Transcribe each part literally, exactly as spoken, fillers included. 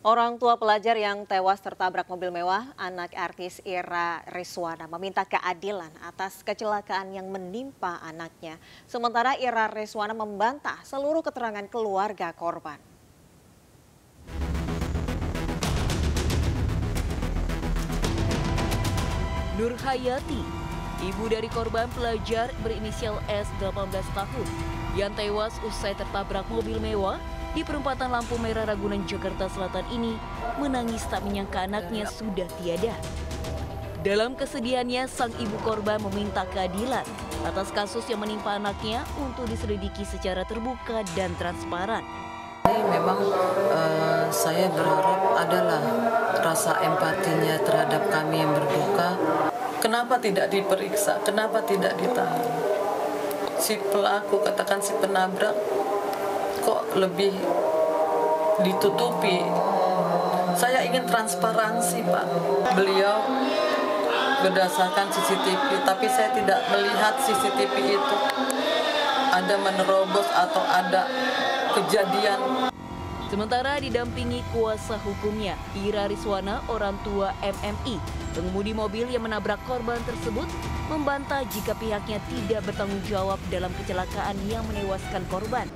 Orang tua pelajar yang tewas tertabrak mobil mewah, anak artis Ira Rizwana meminta keadilan atas kecelakaan yang menimpa anaknya. Sementara Ira Rizwana membantah seluruh keterangan keluarga korban. Nur Hayati, ibu dari korban pelajar berinisial S delapan belas tahun yang tewas usai tertabrak mobil mewah di perempatan lampu merah Ragunan, Jakarta Selatan ini, menangis tak menyangka anaknya sudah tiada. Dalam kesedihannya, sang ibu korban meminta keadilan atas kasus yang menimpa anaknya untuk diselidiki secara terbuka dan transparan. Memang uh, saya berharap adalah rasa empatinya terhadap kami yang berduka. Kenapa tidak diperiksa? Kenapa tidak ditahan? Si pelaku, katakan si penabrak, kok lebih ditutupi? Saya ingin transparansi, Pak. Beliau berdasarkan C C T V, tapi saya tidak melihat C C T V itu ada menerobos atau ada kejadian. Sementara didampingi kuasa hukumnya, Ira Rizwana, orang tua M M I, pengemudi mobil yang menabrak korban tersebut, membantah jika pihaknya tidak bertanggung jawab dalam kecelakaan yang menewaskan korban.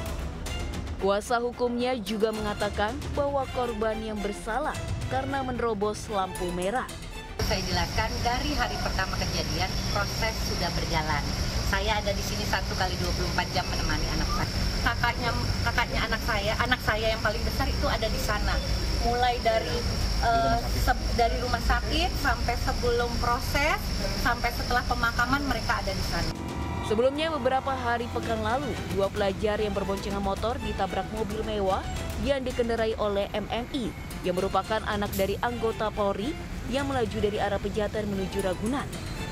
Kuasa hukumnya juga mengatakan bahwa korban yang bersalah karena menerobos lampu merah. Saya jelaskan dari hari pertama kejadian, proses sudah berjalan. Saya ada di sini satu kali dua puluh empat jam menemani anak saya. Kakaknya, kakaknya anak saya, anak saya yang paling besar itu ada di sana. Mulai dari uh, dari rumah sakit sampai sebelum proses, sampai setelah pemakaman mereka ada di sana. Sebelumnya beberapa hari pekan lalu, dua pelajar yang berboncengan motor ditabrak mobil mewah yang dikendarai oleh M M I yang merupakan anak dari anggota Polri yang melaju dari arah Pejaten menuju Ragunan.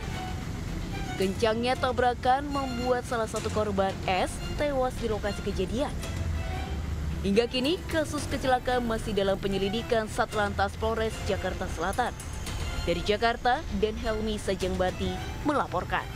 Kencangnya tabrakan membuat salah satu korban S tewas di lokasi kejadian. Hingga kini kasus kecelakaan masih dalam penyelidikan Satlantas Polres Jakarta Selatan. Dari Jakarta, Den Helmi Sajengbati melaporkan.